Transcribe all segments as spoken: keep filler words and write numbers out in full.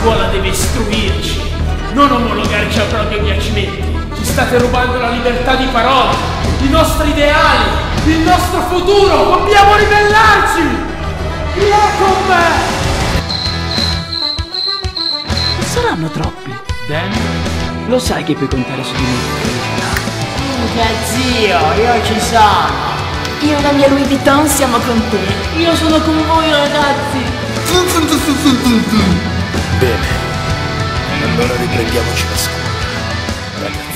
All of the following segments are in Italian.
scuola deve istruirci, non omologarci al proprio piacimento. Ci state rubando la libertà di parola, i nostri ideali, il nostro futuro. Dobbiamo ribellarci! Chi è con me? Non saranno troppi. Dan? Lo sai che puoi contare su di me. Minchia zio, io ci sono. Io e la mia Louis Vuitton siamo con te. Io sono con voi ragazzi. Bene, allora riprendiamoci la scuola, ragazzi.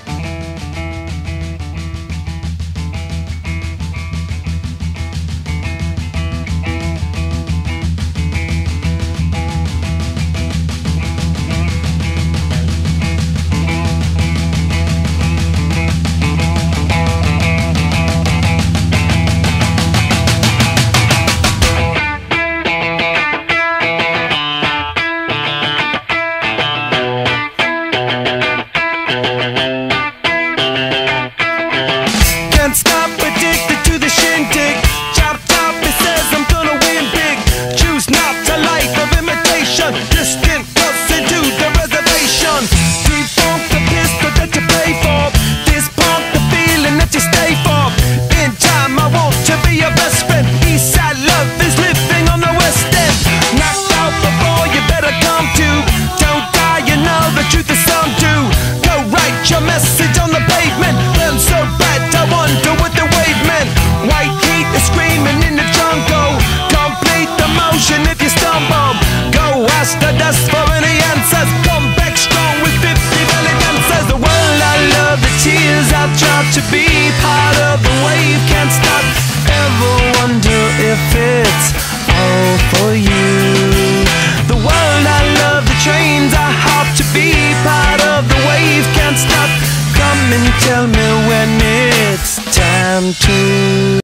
To be part of the wave, can't stop, ever wonder if it's all for you. The world I love, the trains I hop, to be part of the wave, can't stop. Come and tell me when it's time to